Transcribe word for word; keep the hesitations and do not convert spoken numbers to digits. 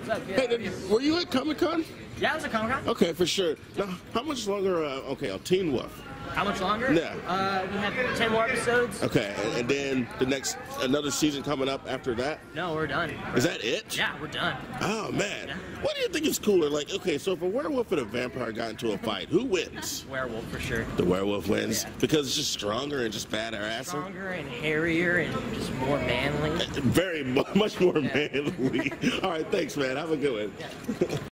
What's up? Yeah, Hey, did, were you at Comic Con? yeah, it was a Comic Con. Okay, for sure. Now, how much longer? Uh, okay, on Teen Wolf. How much longer? Yeah. Uh, we have ten more episodes. Okay, and, and then the next another season coming up after that. No, we're done. Is that it? Yeah, we're done. Oh man, Yeah. what do you think is cooler? Like, okay, so if a werewolf and a vampire got into a fight, who wins? Werewolf for sure. The werewolf wins Yeah. because it's just stronger and just badass. Stronger and hairier and just more manly. Very mu- much more Yeah. manly. All right, thanks, man. Have a good one. Yeah.